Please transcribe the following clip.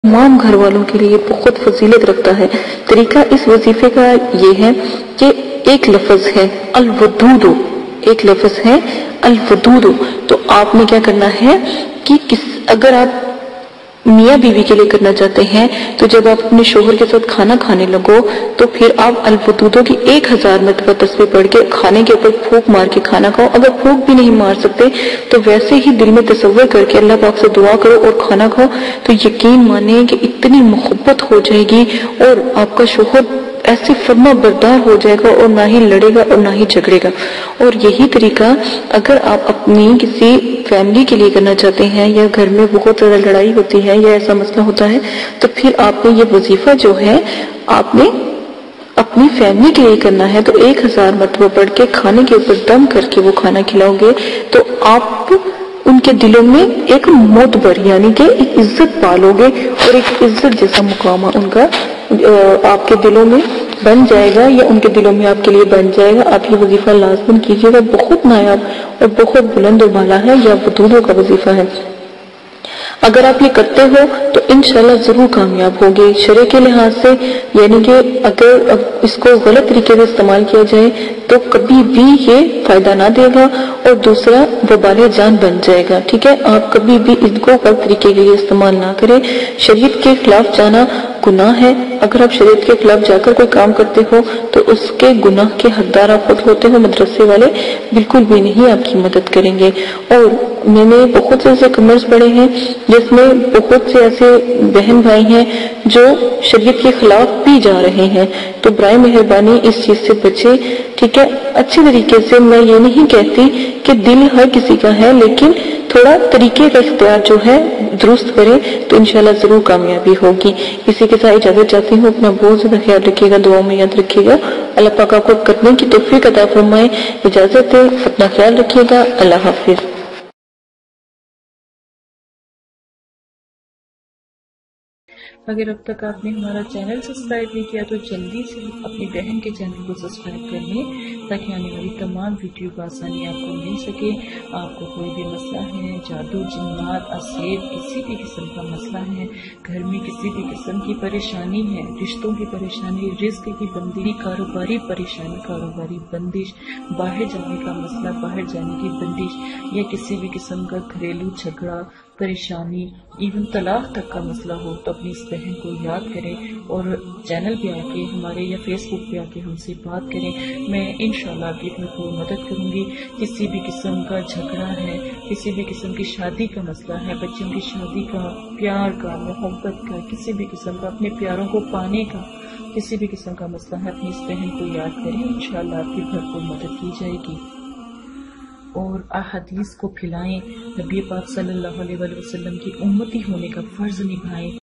तमाम घर वालों के लिए बहुत फजीलत रखता है। तरीका इस वजीफे का ये है कि एक लफ्ज है अल-वदूदु, एक लफ्ज है अल-वदूदु। तो आपने क्या करना है कि अगर आप मियाँ बीवी के लिए करना चाहते हैं तो जब आप अपने शोहर के साथ खाना खाने लगो तो फिर आप अल-वदूदु की 1000 मरतबा तस्बीह पढ़ के खाने के ऊपर फूंक मार के खाना खाओ। अगर फूंक भी नहीं मार सकते तो वैसे ही दिल में तसव्वुर करके अल्लाह पाक से दुआ करो और खाना खाओ, तो यकीन माने कि इतनी मोहब्बत हो जाएगी और आपका शोहर ऐसे फर्मा बरदार हो जाएगा और ना ही लड़ेगा और ना ही झगड़ेगा। और यही तरीका अगर आप अपनी किसी फैमिली के लिए करना चाहते हैं या घर में बहुत ज़्यादा लड़ाई होती है या ऐसा मसला होता है तो फिर आपने ये वजीफा जो है आपने अपनी फैमिली के लिए करना है। तो 1000 मरतबा पढ़ के खाने के ऊपर दम करके वो खाना खिलाओगे तो आप उनके दिलों में एक मोतबर यानी कि एक इज्जत पालोगे और एक इज्जत जैसा मुकाम उनका आपके दिलों में बन जाएगा या उनके दिलों में आपके लिए बन जाएगा। आप ये वजीफा लाज़िम कीजिएगा, बहुत नायाब और बहुत बुलंद और बाला है, या वदूदों का वजीफा है। अगर आप ये करते हो तो इंशाल्लाह जरूर कामयाब होगे। शरय के लिहाज से यानी कि अगर इसको गलत तरीके से इस्तेमाल किया जाए तो कभी भी ये फायदा ना देगा और दूसरा वबाले जान बन जाएगा। ठीक है, आप कभी भी इसको गलत तरीके के लिए इस्तेमाल ना करें। शरीयत के खिलाफ जाना गुनाह है। अगर आप शरीयत के खिलाफ जाकर कोई काम करते हो तो उसके गुनाह के हकदार आप खुद होते हो। मदरसे वाले बिल्कुल भी नहीं आपकी मदद करेंगे। और मैंने बहुत से ऐसे कमेंट्स पढ़े हैं जिसमें बहुत से ऐसे बहन भाई हैं जो शरीयत के खिलाफ भी जा रहे हैं, तो बराए मेहरबानी इस चीज से बचे। ठीक है, अच्छे तरीके से, मैं ये नहीं कहती कि दिल हर किसी का है, लेकिन थोड़ा तरीके का इख्तियार जो है दुरुस्त करें तो इंशाल्लाह जरूर कामयाबी होगी। इसी के साथ इजाजत चाहती हूँ। अपना बहुत ज्यादा ख्याल रखिएगा, दुआओं में याद रखिएगा। अल्लाह पाक आपको करने की तौफीक अता फरमाए। इजाजत है, अपना ख्याल रखिएगा। अल्लाह हाफिज। अगर अब तक आपने हमारा चैनल सब्सक्राइब नहीं किया तो जल्दी से अपनी बहन के चैनल को सब्सक्राइब कर लें ताकि आने वाली तमाम वीडियो को आसानी आपको मिल सके। आपको कोई भी मसला है, जादू, जिन्नात, असेब, किसी भी किस्म का मसला है, घर में किसी भी किस्म की परेशानी है, रिश्तों की परेशानी, रिस्क की बंदिश, कारोबारी परेशानी, कारोबारी बंदिश, बाहर जाने का मसला, बाहर जाने की बंदिश, या किसी भी किस्म का घरेलू झगड़ा, परेशानी, इवन तलाक तक का मसला हो तो अपनी इस बहन को याद करें और चैनल पे आके हमारे या फेसबुक पे आके हमसे बात करें। मैं इंशाल्लाह आपकी भरपूर मदद करूंगी। किसी भी किस्म का झगड़ा है, किसी भी किस्म की शादी का मसला है, बच्चों की शादी का, प्यार का, मोहब्बत का, किसी भी किस्म का अपने प्यारों को पाने का किसी भी किस्म का मसला है, अपनी इस बहन को याद करें। इंशाल्लाह आपकी भरपूर मदद की जाएगी। और अहदीस को फैलाएं, नबी पाक सल्लल्लाहु अलैहि वसल्लम की उम्मती होने का फर्ज निभाएं।